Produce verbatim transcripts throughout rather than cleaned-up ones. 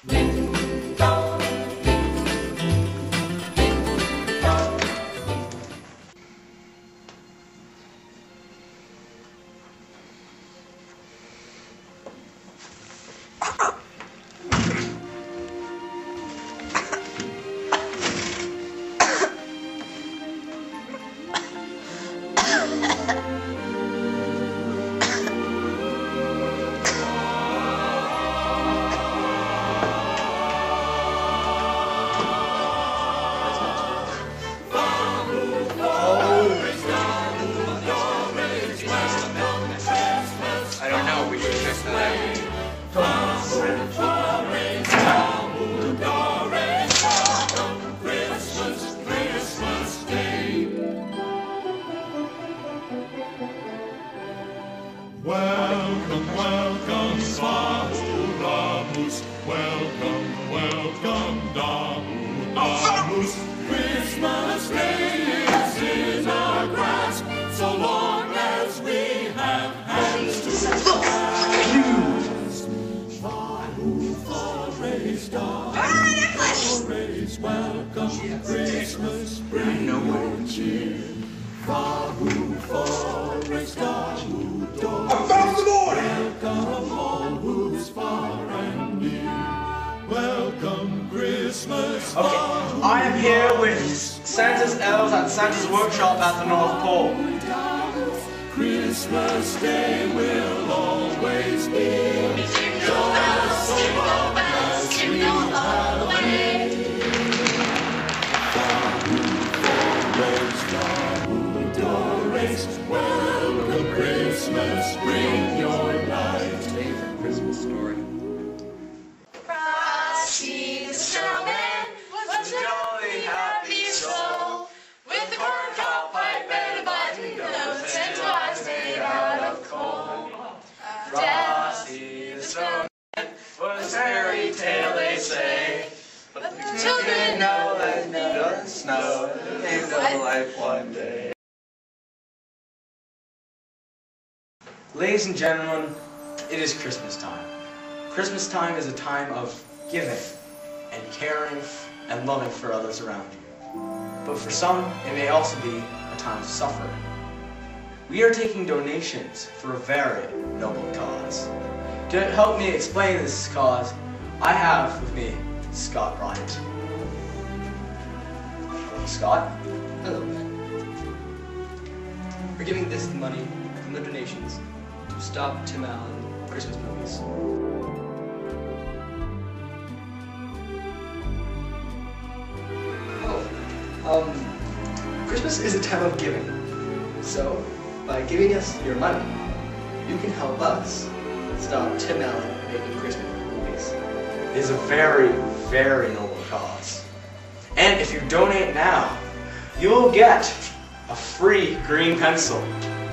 Welcome, welcome, Damus. Welcome, welcome, Damus. Christmas Day is in our grasp, so long as we have hands to clasp. Damus, Damus, welcome Christmas, bring your cheer. Fahu forest, Damu door. I found the boy! Welcome all who's far and near. Welcome Christmas. Okay, I am here with Santa's elves at Santa's workshop at the North Pole. Christmas Day will always be just so long as we have a day. Fahu forest, Damu. Welcome Christmas, bring your light. Favorite Christmas story. Frosty the snowman was a jolly happy soul, with a corncob pipe and a button nose and toys made out of coal. Frosty the snowman was a fairy tale, they say, but the children know that it doesn't snow, it came to life one day. Ladies and gentlemen, it is Christmas time. Christmas time is a time of giving and caring and loving for others around you. But for some, it may also be a time of suffering. We are taking donations for a very noble cause. To help me explain this cause, I have with me Scott Bryant. Scott? Hello. We're giving this money from the donations to stop Tim Allen Christmas movies. Oh, um, Christmas is a time of giving. So, by giving us your money, you can help us stop Tim Allen making Christmas movies. It is a very, very noble cause. And if you donate now, you will get a free green pencil.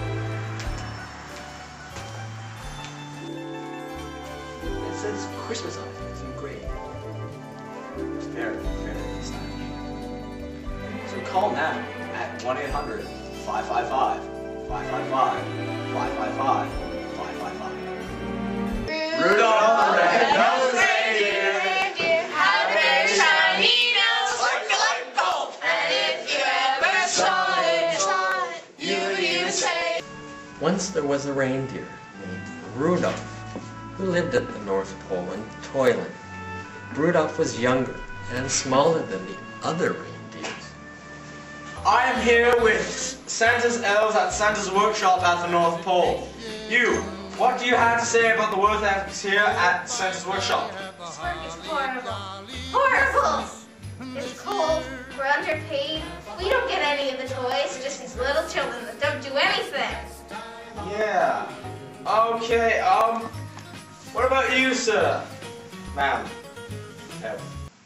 It says Christmas on it. It's in gray. It's very, very stylish. So call now at one eight hundred, five five five, five five five, five five five, five five five. Rudolph the Red-Nosed Reindeer had a very shiny nose like a light bulb, and if you ever saw it, you would say. Once there was a reindeer named Rudolph who lived at the North Pole in Toyland. Rudolph was younger and smaller than the other reindeers. I am here with Santa's elves at Santa's workshop at the North Pole. You, what do you have to say about the work that's here at Santa's workshop? This work is horrible. Horrible! It's cold, we're underpaid, we don't get any of the toys, just these little children that don't do anything. Yeah. Okay, um, what about you, sir? Ma'am. Elf.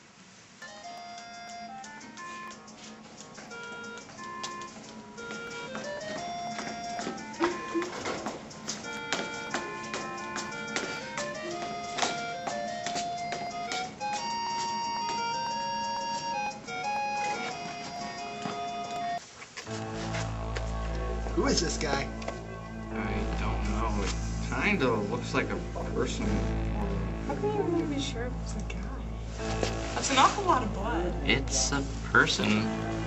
Who is this guy? I don't know. It kind of looks like a person. How can you even be sure it was a guy? That's an awful lot of blood. It's a person.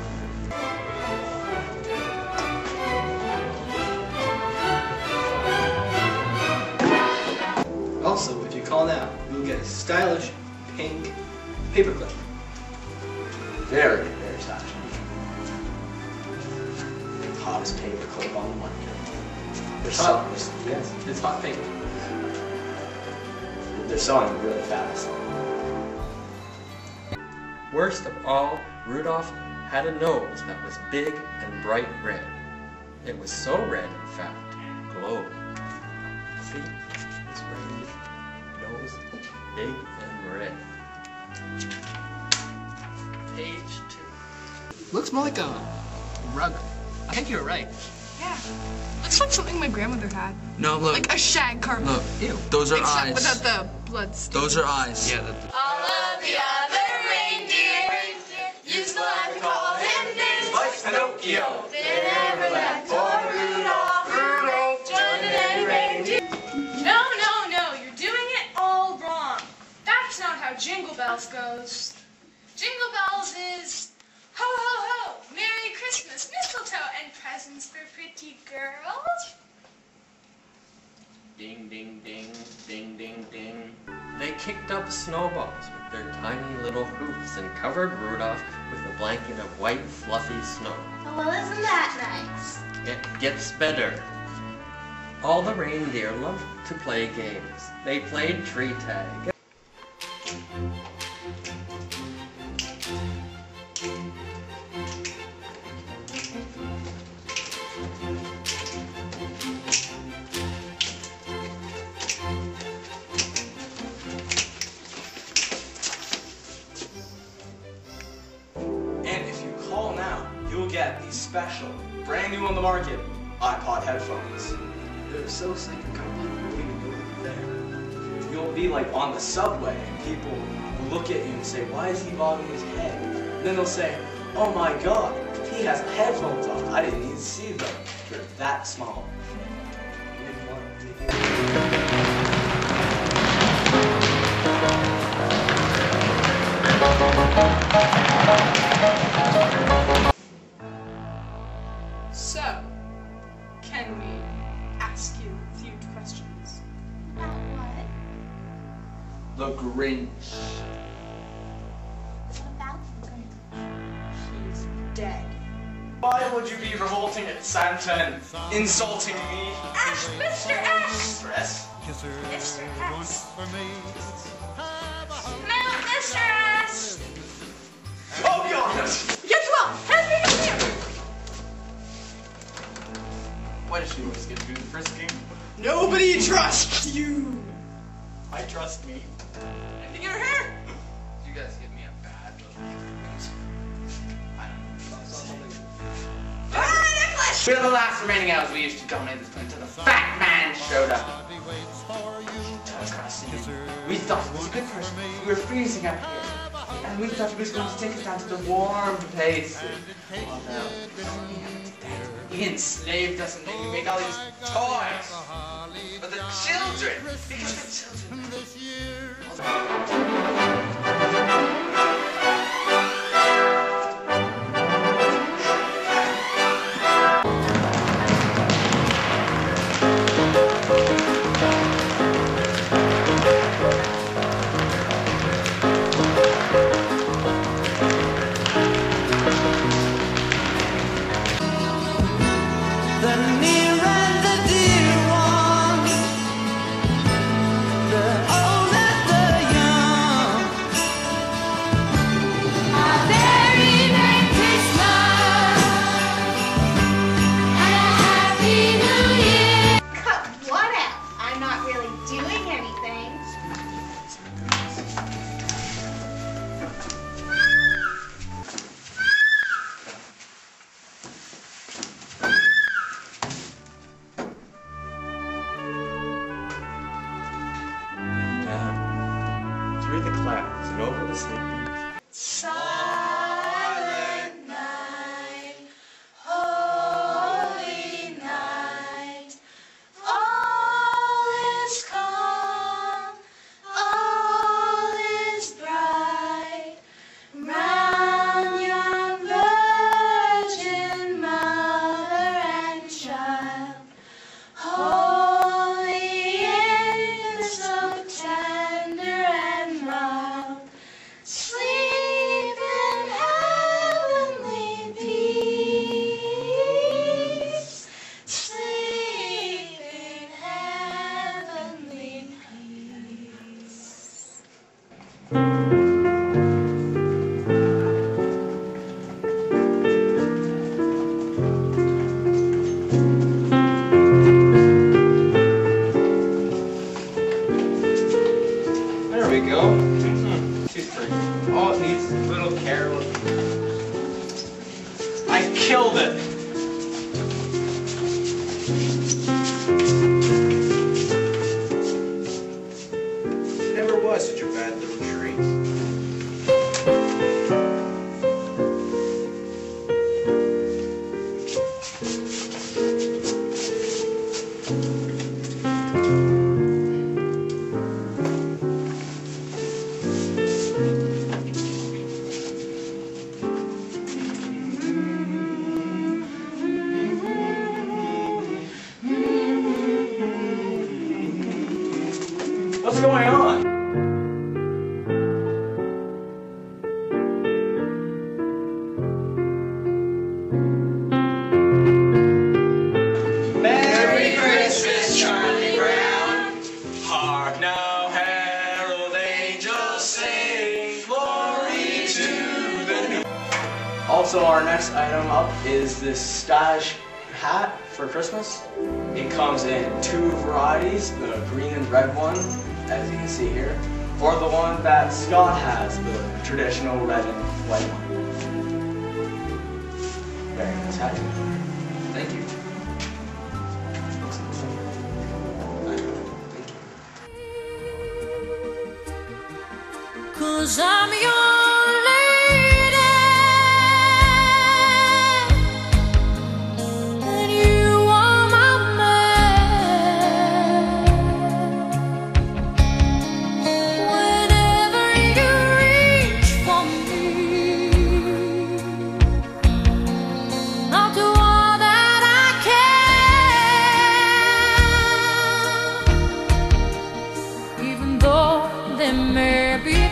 Also, if you call now, you'll get a stylish pink paperclip. Very, very stylish. Hottest paperclip on the market. They're selling this. Yes, it's hot pink. They're selling it really fast. Worst of all, Rudolph had a nose that was big and bright red. It was so red, in fact, glowed. See, his red nose, big and red. Page two. Looks more like a rug. I think you're right. Yeah. Looks like something my grandmother had. No, look. Like a shag carpet. Look. Ew. Those are Except eyes. without the blood stain. Those are eyes. Yeah. That, All of the other reindeer used to like to call him names. Like Pinocchio. They never let poor Rudolph, Rudolph join in any reindeer. No, no, no. You're doing it all wrong. That's not how Jingle Bells goes. Jingle Bells is ho, ho, ho, Merry Christmas, mistletoe, and presents for pretty girls. Ding, ding, ding, ding, ding, ding. They kicked up snowballs with their tiny little hooves and covered Rudolph with a blanket of white, fluffy snow. Oh, well, isn't that nice? It gets better. All the reindeer loved to play games. They played tree tag. And if you call now, you'll get these special, brand new on the market, iPod headphones. They're so sleek and comfortable, you won't even know they're there. You'll be like on the subway and people will look at you and say, why is he bobbing his head? And then they'll say, oh my god, he has headphones on. I didn't even see them. They're that small. So, can we ask you a few questions? About what? The Grinch. What about the Grinch? He's dead. Why would you be revolting at Santa and insulting me? Ash, Mister Ash! Stress? Mister S. No, Mister S. Oh god! Guess what? Hand me the mirror. Why does she always get to do the frisking? Nobody trusts you! I trust me. Anything in her hair? You guys give me a bad look. Ah, necklace! For the last remaining hours, we used to donate this until the fat man showed up. We thought he was a good person. We were freezing up here. And we thought he was going to take us down to the warm places. Oh no. He enslaved us and then he made all these toys for the children. Because the children. Through the clouds and over the sleeping. Silent night, holy night, all is calm, all is bright. There we go. Mm-hmm. Too pretty. Oh, it needs a little care. I killed it. Never was such a bad little tree. What's going on? Merry Christmas, Charlie Brown. Hark now, herald angels sing, glory to the new. Also, our next item up is this stylish hat for Christmas. It comes in two varieties, the green and red one, as you can see here, or the one that Scott has, the traditional red and white one. Very nice hat. Thank you. Cause I'm your lady, and you are my man. Whenever you reach for me, I'll do all that I can, even though there may be